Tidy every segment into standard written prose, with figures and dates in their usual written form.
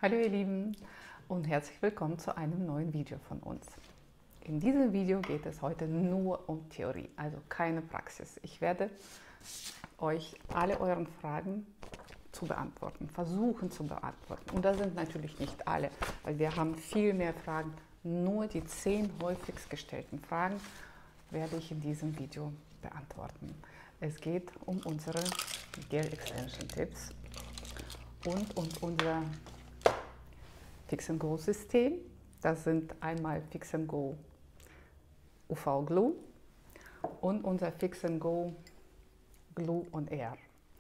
Hallo ihr Lieben und herzlich willkommen zu einem neuen Video von uns. In diesem Video geht es heute nur um Theorie, also keine Praxis. Ich werde euch alle euren Fragen zu beantworten, versuchen zu beantworten. Und das sind natürlich nicht alle, weil wir haben viel mehr Fragen. Nur die 10 häufigst gestellten Fragen werde ich in diesem Video beantworten. Es geht um unsere Gel Extension Tipps und um unser Fix & Go System. Das sind einmal Fix & Go UV Glue und unser Fix & Go Glue on Air.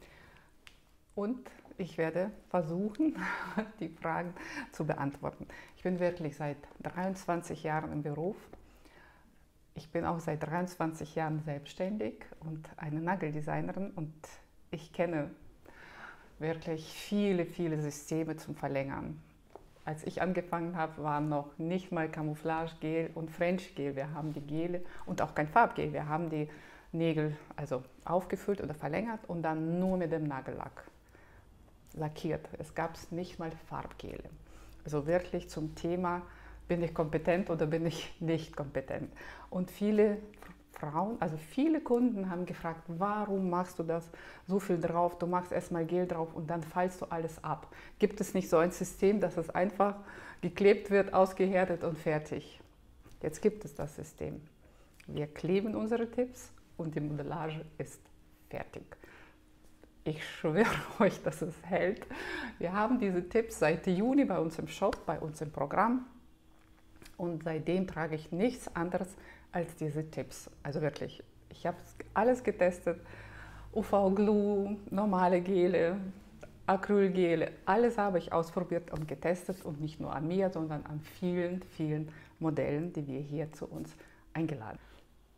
Und ich werde versuchen, die Fragen zu beantworten. Ich bin wirklich seit 23 Jahren im Beruf. Ich bin auch seit 23 Jahren selbstständig und eine Nageldesignerin und ich kenne wirklich viele Systeme zum Verlängern. Als ich angefangen habe, waren noch nicht mal Camouflage-Gel und French-Gel. Wir haben die Gele und auch kein Farbgel. Wir haben die Nägel also aufgefüllt oder verlängert und dann nur mit dem Nagellack lackiert. Es gab nicht mal Farbgele. Also wirklich zum Thema, bin ich kompetent oder bin ich nicht kompetent? Und viele Frauen, also viele Kunden haben gefragt, warum machst du das so viel drauf? Du machst erstmal Gel drauf und dann falzt du alles ab. Gibt es nicht so ein System, dass es einfach geklebt wird, ausgehärtet und fertig? Jetzt gibt es das System. Wir kleben unsere Tipps und die Modellage ist fertig. Ich schwöre euch, dass es hält. Wir haben diese Tipps seit Juni bei uns im Shop, bei uns im Programm. Und seitdem trage ich nichts anderes als diese Tipps. Also wirklich, ich habe alles getestet. UV-Glue, normale Gele, Acrylgele, alles habe ich ausprobiert und getestet. Und nicht nur an mir, sondern an vielen Modellen, die wir hier zu uns eingeladen haben.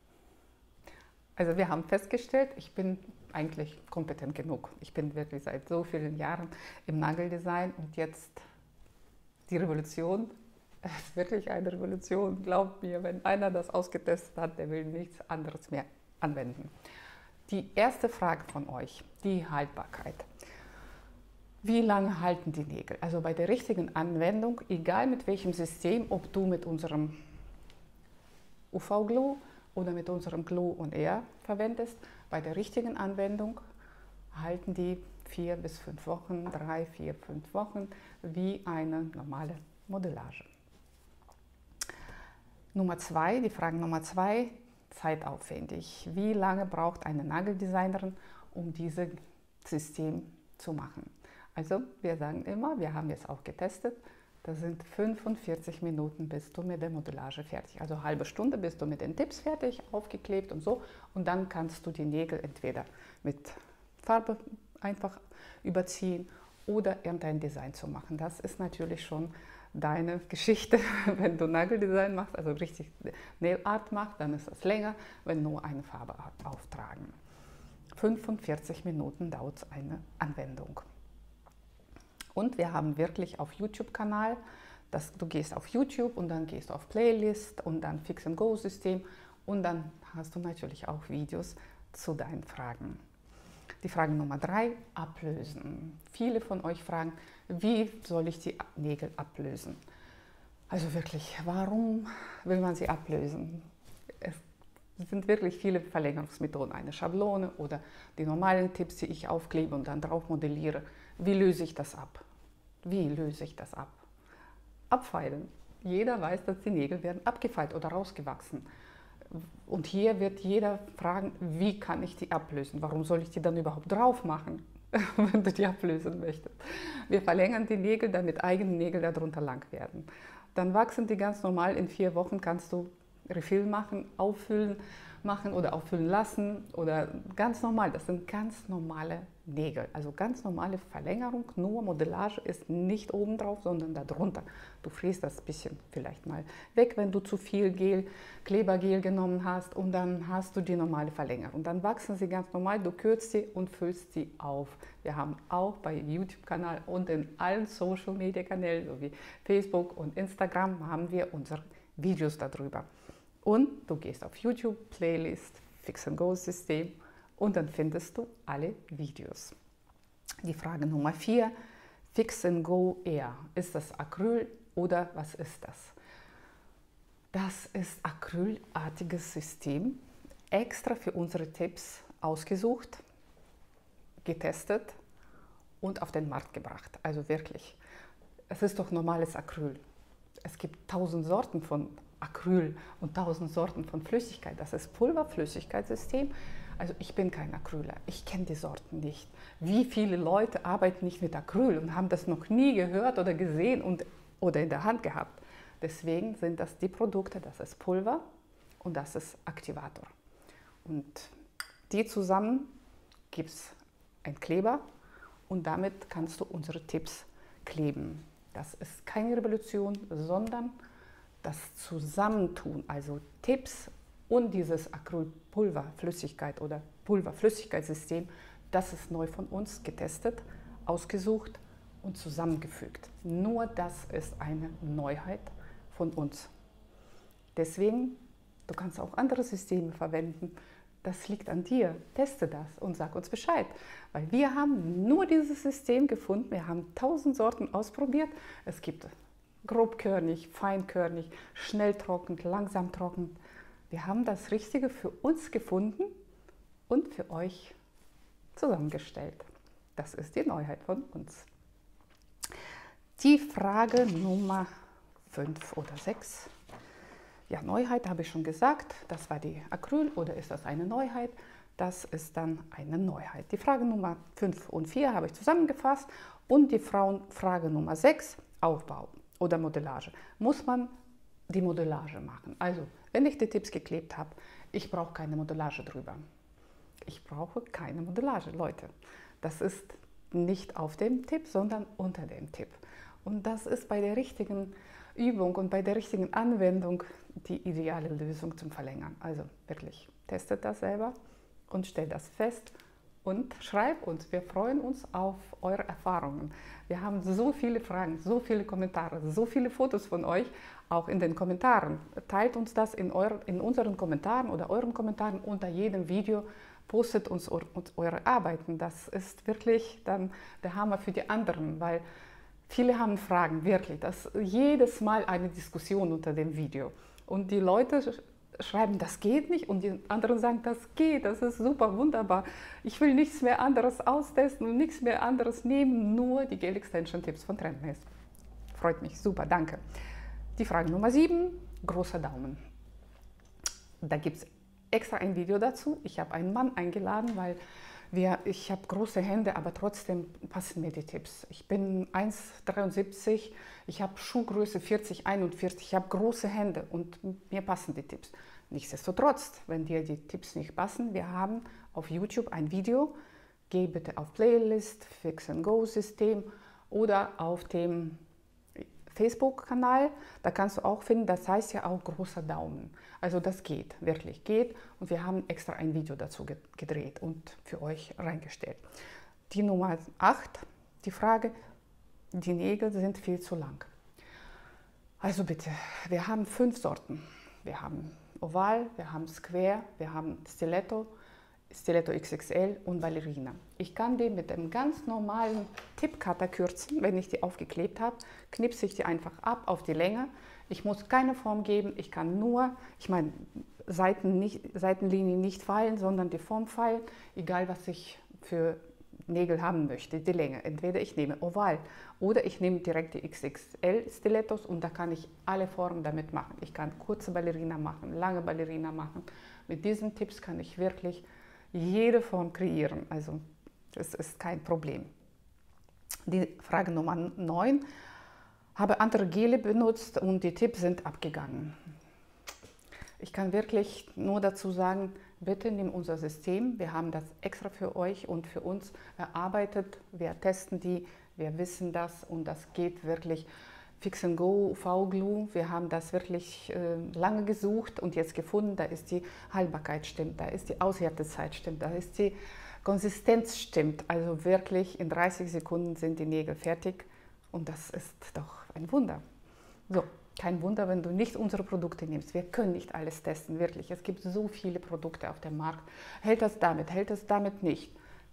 Also wir haben festgestellt, ich bin eigentlich kompetent genug. Ich bin wirklich seit so vielen Jahren im Nageldesign und jetzt die Revolution. Es ist wirklich eine Revolution, glaubt mir, wenn einer das ausgetestet hat, der will nichts anderes mehr anwenden. Die erste Frage von euch, die Haltbarkeit. Wie lange halten die Nägel? Also bei der richtigen Anwendung, egal mit welchem System, ob du mit unserem UV-Glue oder mit unserem Glue on Air verwendest, bei der richtigen Anwendung halten die 4 bis 5 Wochen, 3, 4, 5 Wochen, wie eine normale Modellage. Die Frage Nummer 2, zeitaufwendig. Wie lange braucht eine Nageldesignerin, um dieses System zu machen? Also wir sagen immer, wir haben jetzt auch getestet, das sind 45 Minuten bist du mit der Modellage fertig. Also eine halbe Stunde bist du mit den Tipps fertig, aufgeklebt und so. Und dann kannst du die Nägel entweder mit Farbe einfach überziehen oder irgendein Design zu machen. Das ist natürlich schon deine Geschichte. Wenn du Nageldesign machst, also richtig Nail Art machst, dann ist das länger, wenn nur eine Farbe auftragen. 45 Minuten dauert eine Anwendung. Und wir haben wirklich auf YouTube-Kanal, du gehst auf YouTube und dann gehst du auf Playlist und dann Fix & Go System und dann hast du natürlich auch Videos zu deinen Fragen. Die Frage Nummer 3, ablösen. Viele von euch fragen, wie soll ich die Nägel ablösen? Also wirklich, warum will man sie ablösen? Es sind wirklich viele Verlängerungsmethoden. Eine Schablone oder die normalen Tipps, die ich aufklebe und dann drauf modelliere. Wie löse ich das ab? Wie löse ich das ab? Abfeilen. Jeder weiß, dass die Nägel werden abgefeilt oder rausgewachsen. Und hier wird jeder fragen, wie kann ich die ablösen? Warum soll ich die dann überhaupt drauf machen, wenn du die ablösen möchtest? Wir verlängern die Nägel, damit eigene Nägel darunter lang werden. Dann wachsen die ganz normal. In 4 Wochen kannst du Refill machen, auffüllen machen oder auffüllen lassen oder ganz normal. Das sind ganz normale Nägel, also ganz normale Verlängerung. Nur Modellage ist nicht oben drauf, sondern darunter. Du fräst das bisschen vielleicht mal weg, wenn du zu viel Klebergel genommen hast und dann hast du die normale Verlängerung. Dann wachsen sie ganz normal, du kürzt sie und füllst sie auf. Wir haben auch bei YouTube-Kanal und in allen Social-Media-Kanälen, so wie Facebook und Instagram, haben wir unsere Videos darüber. Und du gehst auf YouTube, Playlist, Fix & Go System und dann findest du alle Videos. Die Frage Nummer 4, Fix and Go Air. Ist das Acryl oder was ist das? Das ist acrylartiges System, extra für unsere Tipps ausgesucht, getestet und auf den Markt gebracht. Also wirklich, es ist doch normales Acryl. Es gibt 1000 Sorten von Acryl und 1000 Sorten von Flüssigkeit. Das ist Pulverflüssigkeitssystem. Also ich bin kein Acryler, ich kenne die Sorten nicht. Wie viele Leute arbeiten nicht mit Acryl und haben das noch nie gehört oder gesehen oder in der Hand gehabt. Deswegen sind das die Produkte, das ist Pulver und das ist Aktivator. Und die zusammen gibt es einen Kleber und damit kannst du unsere Tipps kleben. Das ist keine Revolution, sondern das Zusammentun, also Tipps und dieses Acrylpulverflüssigkeit oder Pulverflüssigkeitssystem, das ist neu von uns getestet, ausgesucht und zusammengefügt. Nur das ist eine Neuheit von uns. Deswegen, du kannst auch andere Systeme verwenden. Das liegt an dir. Teste das und sag uns Bescheid. Weil wir haben nur dieses System gefunden. Wir haben 1000 Sorten ausprobiert. Es gibt grobkörnig, feinkörnig, schnell trockend, langsam trockend. Wir haben das Richtige für uns gefunden und für euch zusammengestellt. Das ist die Neuheit von uns. Die Frage Nummer 5 oder 6. Ja, Neuheit habe ich schon gesagt, das war die Acryl oder ist das eine Neuheit? Das ist dann eine Neuheit. Die Frage Nummer 5 und 4 habe ich zusammengefasst und die Frage Nummer 6, Aufbau oder Modellage. Muss man die Modellage machen? Also, wenn ich die Tipps geklebt habe, ich brauche keine Modellage drüber. Ich brauche keine Modellage, Leute. Das ist nicht auf dem Tipp, sondern unter dem Tipp. Und das ist bei der richtigen Übung und bei der richtigen Anwendung die ideale Lösung zum Verlängern. Also wirklich, testet das selber und stellt das fest und schreibt uns. Wir freuen uns auf eure Erfahrungen. Wir haben so viele Fragen, so viele Kommentare, so viele Fotos von euch, auch in den Kommentaren. Teilt uns das in unseren Kommentaren oder euren Kommentaren unter jedem Video. Postet uns eure Arbeiten. Das ist wirklich dann der Hammer für die anderen, weil viele haben Fragen, wirklich. Das ist jedes Mal eine Diskussion unter dem Video. Und die Leute schreiben, das geht nicht. Und die anderen sagen, das geht, das ist super, wunderbar. Ich will nichts mehr anderes austesten und nichts mehr anderes nehmen, nur die Gel Extension Tipps von Trendmaze. Freut mich, super, danke. Die Frage Nummer 7, großer Daumen. Da gibt es extra ein Video dazu. Ich habe einen Mann eingeladen, weil ich habe große Hände, aber trotzdem passen mir die Tipps. Ich bin 1,73, ich habe Schuhgröße 40, 41, ich habe große Hände und mir passen die Tipps. Nichtsdestotrotz, wenn dir die Tipps nicht passen, wir haben auf YouTube ein Video, geh bitte auf Playlist, Fix and Go System oder auf dem Facebook-Kanal, da kannst du auch finden, das heißt ja auch großer Daumen. Also das geht, wirklich geht und wir haben extra ein Video dazu gedreht und für euch reingestellt. Die Nummer 8, die Frage, die Nägel sind viel zu lang. Also bitte, wir haben 5 Sorten. Wir haben Oval, wir haben Square, wir haben Stiletto, Stiletto XXL und Ballerina. Ich kann die mit dem ganz normalen Tippcutter kürzen. Wenn ich die aufgeklebt habe, knipse ich die einfach ab auf die Länge. Ich muss keine Form geben, ich kann nur, ich meine, Seitenlinien nicht feilen, sondern die Form feilen, egal was ich für Nägel haben möchte, die Länge. Entweder ich nehme Oval oder ich nehme direkt die XXL Stilettos und da kann ich alle Formen damit machen. Ich kann kurze Ballerina machen, lange Ballerina machen. Mit diesen Tipps kann ich wirklich jede Form kreieren, also das ist kein Problem. Die Frage Nummer 9, habe andere Gele benutzt und die Tipps sind abgegangen. Ich kann wirklich nur dazu sagen, bitte nimm unser System, wir haben das extra für euch und für uns erarbeitet, wir testen die, wir wissen das und das geht wirklich. Fix and Go, UV-Glue, wir haben das wirklich lange gesucht und jetzt gefunden, da ist die Haltbarkeit stimmt, da ist die Aushärtezeit stimmt, da ist die Konsistenz stimmt. Also wirklich in 30 Sekunden sind die Nägel fertig und das ist doch ein Wunder. So, kein Wunder, wenn du nicht unsere Produkte nimmst. Wir können nicht alles testen, wirklich. Es gibt so viele Produkte auf dem Markt. Hält das damit nicht?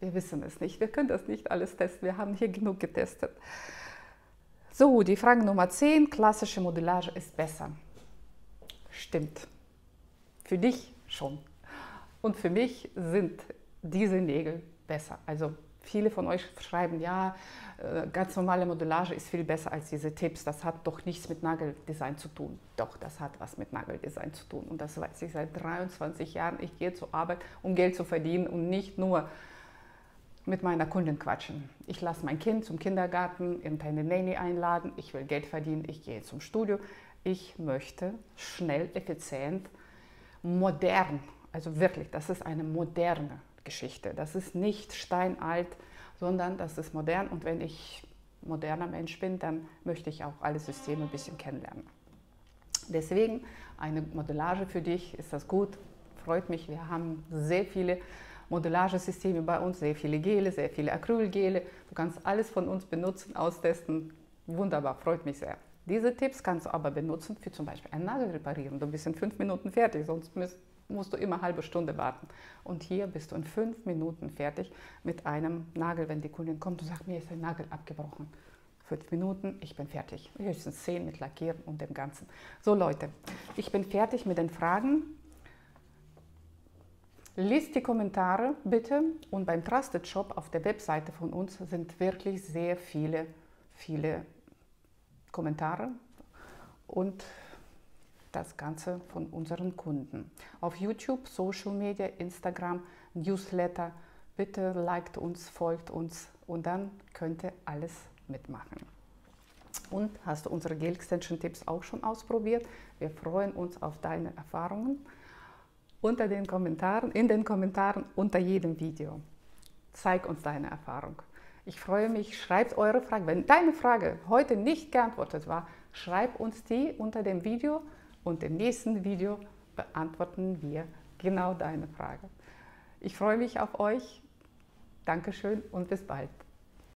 Wir wissen es nicht, wir können das nicht alles testen, wir haben hier genug getestet. So, die Frage Nummer 10, klassische Modellage ist besser. Stimmt. Für dich schon. Und für mich sind diese Nägel besser. Also viele von euch schreiben, ja, ganz normale Modellage ist viel besser als diese Tipps. Das hat doch nichts mit Nageldesign zu tun. Doch, das hat was mit Nageldesign zu tun. Und das weiß ich seit 23 Jahren. Ich gehe zur Arbeit, um Geld zu verdienen und nicht nur mit meiner Kundin quatschen. Ich lasse mein Kind zum Kindergarten, irgendeine Nanny einladen. Ich will Geld verdienen, ich gehe zum Studio. Ich möchte schnell, effizient, modern. Also wirklich, das ist eine moderne Geschichte. Das ist nicht steinalt, sondern das ist modern. Und wenn ich moderner Mensch bin, dann möchte ich auch alle Systeme ein bisschen kennenlernen. Deswegen eine Modellage für dich, ist das gut, freut mich. Wir haben sehr viele Modellagesysteme bei uns, sehr viele Gele, sehr viele Acrylgele. Du kannst alles von uns benutzen, austesten. Wunderbar, freut mich sehr. Diese Tipps kannst du aber benutzen für zum Beispiel einen Nagel reparieren. Du bist in 5 Minuten fertig, sonst musst du immer eine halbe Stunde warten. Und hier bist du in 5 Minuten fertig mit einem Nagel, wenn die Kundin kommt und sagt, mir ist ein Nagel abgebrochen. 5 Minuten, ich bin fertig. Höchstens 10 mit Lackieren und dem Ganzen. So Leute, ich bin fertig mit den Fragen. Lies die Kommentare bitte, und beim Trusted Shop auf der Webseite von uns sind wirklich sehr viele Kommentare und das Ganze von unseren Kunden. Auf YouTube, Social Media, Instagram, Newsletter, bitte liked uns, folgt uns und dann könnt ihr alles mitmachen. Und hast du unsere Gel Extension Tipps auch schon ausprobiert? Wir freuen uns auf deine Erfahrungen. In den Kommentaren unter jedem Video. Zeig uns deine Erfahrung. Ich freue mich, schreibt eure Frage. Wenn deine Frage heute nicht geantwortet war, schreib uns die unter dem Video und im nächsten Video beantworten wir genau deine Frage. Ich freue mich auf euch. Dankeschön und bis bald.